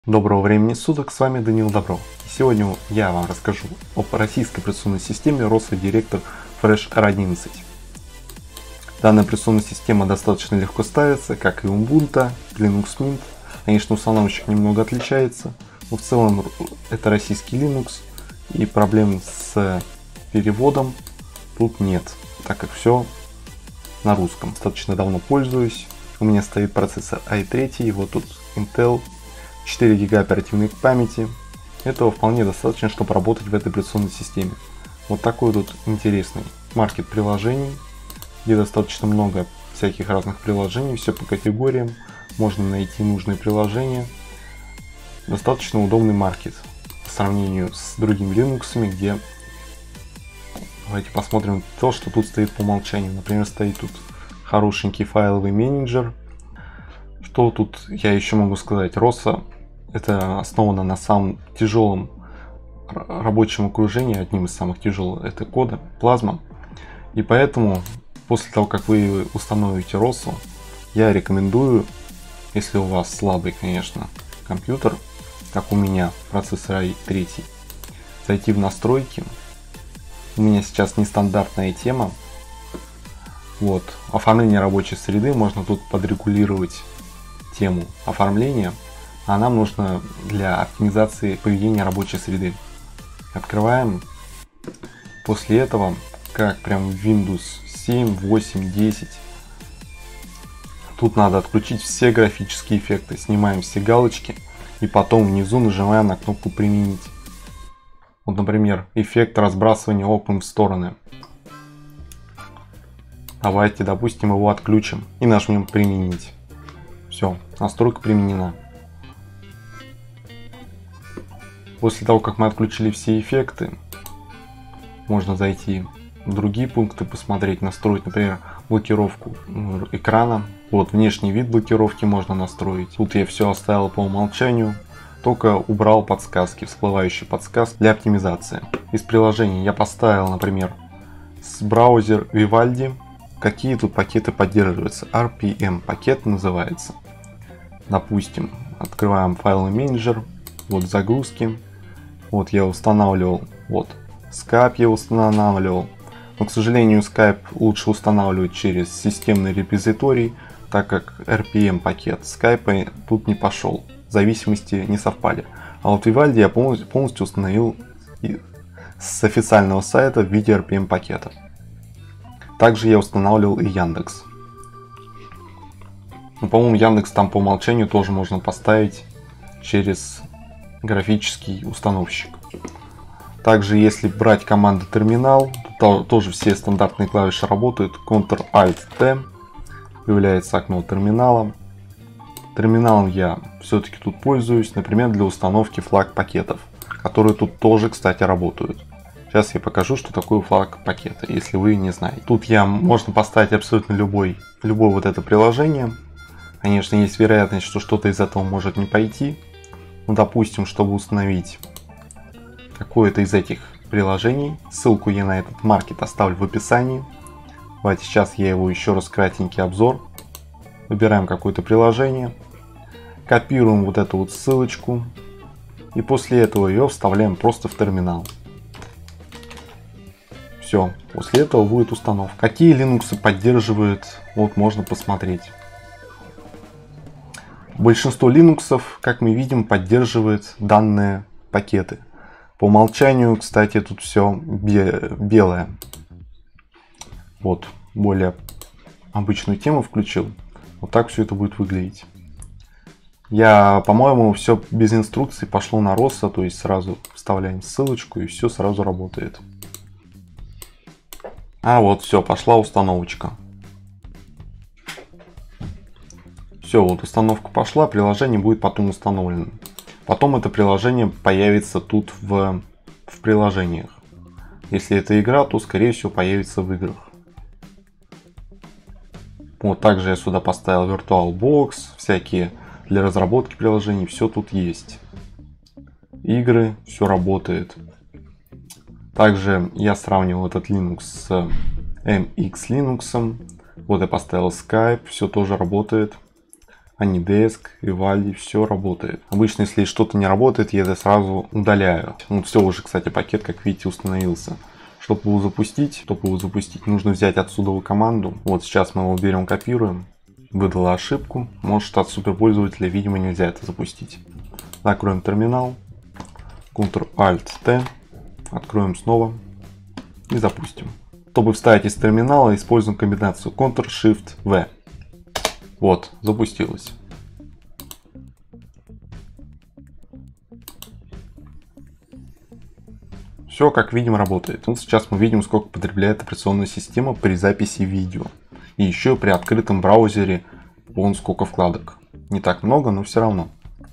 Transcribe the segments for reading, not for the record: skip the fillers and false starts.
Доброго времени суток, с вами Данил Добро. Сегодня я вам расскажу об российской операционной системе ROSA Director Fresh R11. Данная операционная система достаточно легко ставится, как и Ubuntu, Linux Mint. Конечно, установщик немного отличается, но в целом это российский Linux, и проблем с переводом тут нет, так как все на русском. Достаточно давно пользуюсь. У меня стоит процессор i3, вот тут Intel, 4 ГБ оперативной памяти. Этого вполне достаточно, чтобы работать в этой операционной системе. Вот такой тут интересный маркет приложений, где достаточно много всяких разных приложений, все по категориям, можно найти нужные приложения. Достаточно удобный маркет по сравнению с другими Linux, где... Давайте посмотрим то, что тут стоит по умолчанию. Например, стоит тут хорошенький файловый менеджер. Что тут я еще могу сказать? ROSA это основано на самом тяжелом рабочем окружении, одним из самых тяжелых, это кода, Plasma. И поэтому, после того, как вы установите ROSA, я рекомендую, если у вас слабый, конечно, компьютер, как у меня, процессор i3, зайти в настройки. У меня сейчас нестандартная тема. Вот, оформление рабочей среды, можно тут подрегулировать тему оформления, а нам нужно для оптимизации поведения рабочей среды. Открываем. После этого, как прям в Windows 7, 8, 10, тут надо отключить все графические эффекты, снимаем все галочки и потом внизу нажимаем на кнопку «Применить». Вот, например, эффект разбрасывания окон в стороны. Давайте, допустим, его отключим и нажмем «Применить». Все, настройка применена. После того, как мы отключили все эффекты, можно зайти в другие пункты, посмотреть, настроить, например, блокировку экрана. Вот, внешний вид блокировки можно настроить. Тут я все оставил по умолчанию, только убрал подсказки, всплывающие подсказки для оптимизации. Из приложений я поставил, например, с браузер Vivaldi. Какие тут пакеты поддерживаются? RPM пакет называется. Допустим, открываем файловый менеджер, вот загрузки. Вот я устанавливал, вот Skype я устанавливал. Но, к сожалению, Skype лучше устанавливать через системный репозиторий, так как RPM пакет Skype тут не пошел. Зависимости не совпали. А вот Vivaldi я полностью установил с официального сайта в виде RPM пакета. Также я устанавливал и Яндекс. Ну, по-моему, Яндекс там по умолчанию тоже можно поставить через графический установщик. Также, если брать команду терминал, то тоже все стандартные клавиши работают. Ctrl-Alt-T появляется окно терминала. Терминалом я все-таки тут пользуюсь, например, для установки флаг пакетов, которые тут тоже, кстати, работают. Сейчас я покажу, что такое флаг пакета, если вы не знаете. Тут можно поставить абсолютно любое вот это приложение. Конечно, есть вероятность, что что-то из этого может не пойти. Ну, допустим, чтобы установить какое-то из этих приложений, ссылку я на этот маркет оставлю в описании. Давайте сейчас я его еще раз кратенький обзор. Выбираем какое-то приложение, копируем вот эту вот ссылочку и после этого ее вставляем просто в терминал. Все, после этого будет установка. Какие Linux поддерживают, вот можно посмотреть. Большинство Linux, как мы видим, поддерживает данные пакеты. По умолчанию, кстати, тут все белое. Вот, более обычную тему включил. Вот так все это будет выглядеть. По-моему, все без инструкций пошло на ROSA, то есть сразу вставляем ссылочку и все сразу работает. А вот все, пошла установочка. Все, вот установка пошла, приложение будет потом установлено. Потом это приложение появится тут в приложениях. Если это игра, то скорее всего появится в играх. Вот также я сюда поставил VirtualBox, всякие для разработки приложений, все тут есть. Игры, все работает. Также я сравнивал этот Linux с MX Linux. Вот я поставил Skype, все тоже работает. AnyDesk, Vivaldi, все работает. Обычно, если что-то не работает, я это сразу удаляю. Ну, все уже, кстати, пакет, как видите, установился. Чтобы его запустить, нужно взять отсюда команду. Вот сейчас мы его берем, копируем. Выдала ошибку. Может, от суперпользователя, видимо, нельзя это запустить. Закроем терминал. Ctrl-Alt-T. Откроем снова. И запустим. Чтобы вставить из терминала, используем комбинацию Ctrl-Shift-V. Вот, запустилось. Все, как видим, работает. Вот сейчас мы видим, сколько потребляет операционная система при записи видео. И еще при открытом браузере вон сколько вкладок. Не так много, но все равно.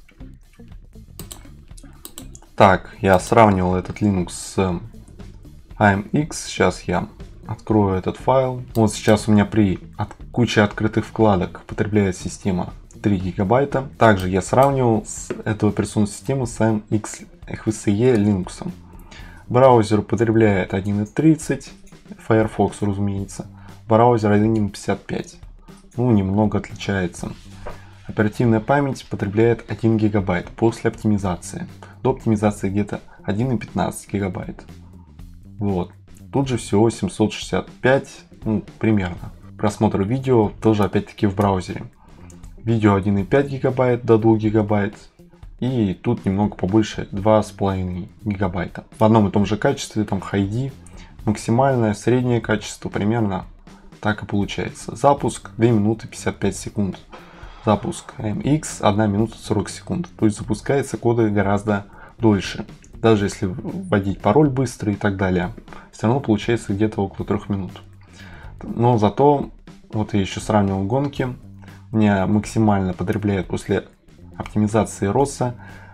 Так, я сравнивал этот Linux с AMX. Сейчас я открою этот файл. Вот сейчас у меня при куче открытых вкладок потребляет система 3 гигабайта. Также я сравнивал эту операционную систему с AMX FSE Linux. Браузер потребляет 1.30, Firefox, разумеется. Браузер 1.55. Ну, немного отличается. Оперативная память потребляет 1 гигабайт после оптимизации. До оптимизации где-то 1.15 гигабайт. Вот. Тут же всего 765, ну, примерно. Просмотр видео тоже опять-таки в браузере. Видео 1.5 гигабайт до 2 гигабайт. И тут немного побольше 2,5 гигабайта. В одном и том же качестве, там HD, максимальное, среднее качество примерно так и получается. Запуск 2 минуты 55 секунд. Запуск MX 1 минута 40 секунд. То есть запускается коды гораздо дольше. Даже если вводить пароль быстро и так далее, все равно получается где-то около 3 минут. Но зато, вот я еще сравнивал гонки, у меня максимально потребляет после оптимизации ROS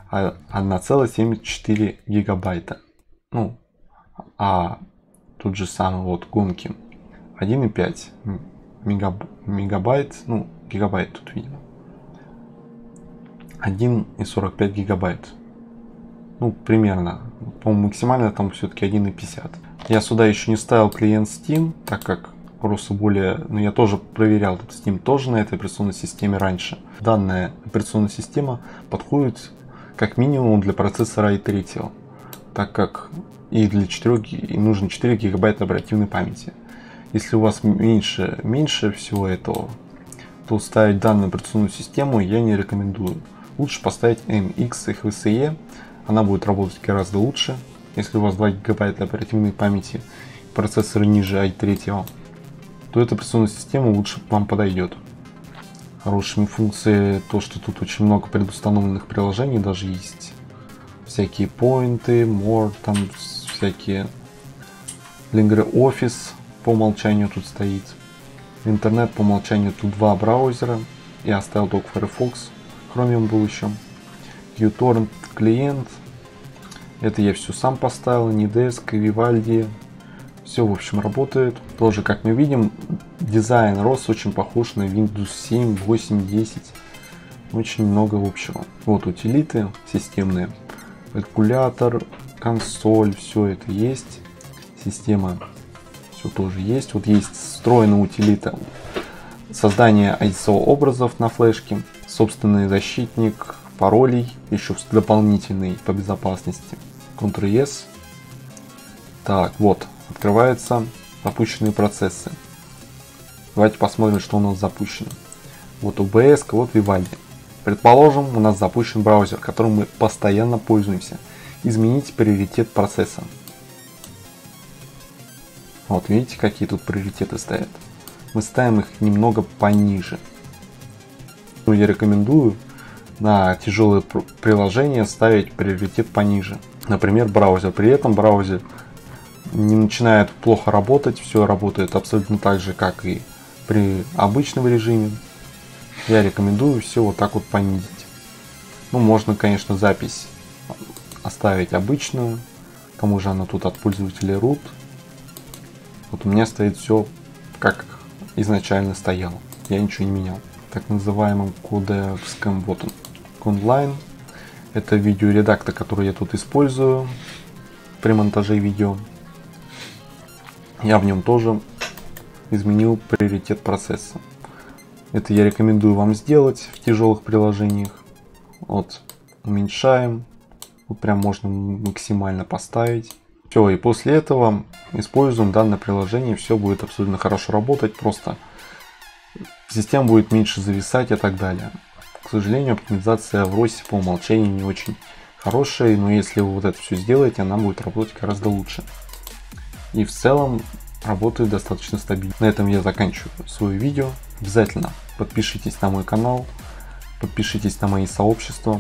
1,74 гигабайта. Ну, а тут же самое вот гонки 1,5 мегабайт, ну, гигабайт тут видно. 1,45 гигабайт. Ну, примерно. По-моему, максимально там все-таки 1,50. Я сюда еще не ставил клиент Steam, так как просто более... Но я тоже проверял тут Steam тоже на этой операционной системе раньше. Данная операционная система подходит как минимум для процессора i3, так как и для 4, и нужно 4 гигабайта оперативной памяти. Если у вас меньше всего этого, то ставить данную операционную систему я не рекомендую. Лучше поставить MX FSE. Она будет работать гораздо лучше. Если у вас 2 гигабайта оперативной памяти, процессор ниже i3, то эта операционная система лучше вам подойдет. Хорошими функциями то, что тут очень много предустановленных приложений даже есть. Всякие поинты, more, там всякие LibreOffice по умолчанию тут стоит. Интернет по умолчанию тут 2 браузера. Я оставил только Firefox. Chromium был еще. uTorrent клиент. Это я все сам поставил. AnyDesk, Vivaldi. Все, в общем, работает. Тоже, как мы видим, дизайн ROS очень похож на Windows 7, 8, 10. Очень много общего. Вот утилиты системные. Калькулятор, консоль, все это есть. Система, все тоже есть. Вот есть встроенная утилита. Создание ISO образов на флешке. Собственный защитник паролей. Еще дополнительный по безопасности. Ctrl-S. Так, вот. Открываются запущенные процессы. Давайте посмотрим, что у нас запущено. Вот OBS, вот Vivaldi. Предположим, у нас запущен браузер, которым мы постоянно пользуемся. Изменить приоритет процесса. Вот видите, какие тут приоритеты стоят. Мы ставим их немного пониже. Я рекомендую на тяжелые приложения ставить приоритет пониже. Например, браузер. При этом браузер не начинает плохо работать, все работает абсолютно так же, как и при обычном режиме. Я рекомендую все вот так вот понизить. Ну, можно, конечно, запись оставить обычную. К тому же она тут от пользователя root. Вот у меня стоит все как изначально стояло. Я ничего не менял. Так называемым кодекском, вот он, Conline. Это видеоредактор, который я тут использую при монтаже видео. Я в нем тоже изменил приоритет процесса. Это я рекомендую вам сделать в тяжелых приложениях. Вот, уменьшаем. Вот прям можно максимально поставить. Все, и после этого используем данное приложение, все будет абсолютно хорошо работать, просто система будет меньше зависать и так далее. К сожалению, оптимизация в ROS по умолчанию не очень хорошая, но если вы вот это все сделаете, она будет работать гораздо лучше. И в целом работает достаточно стабильно. На этом я заканчиваю свое видео. Обязательно подпишитесь на мой канал, подпишитесь на мои сообщества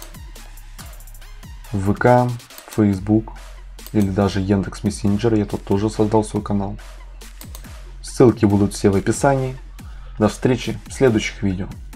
в ВК, Facebook или даже Яндекс Мессенджер. Я тут тоже создал свой канал. Ссылки будут все в описании. До встречи в следующих видео.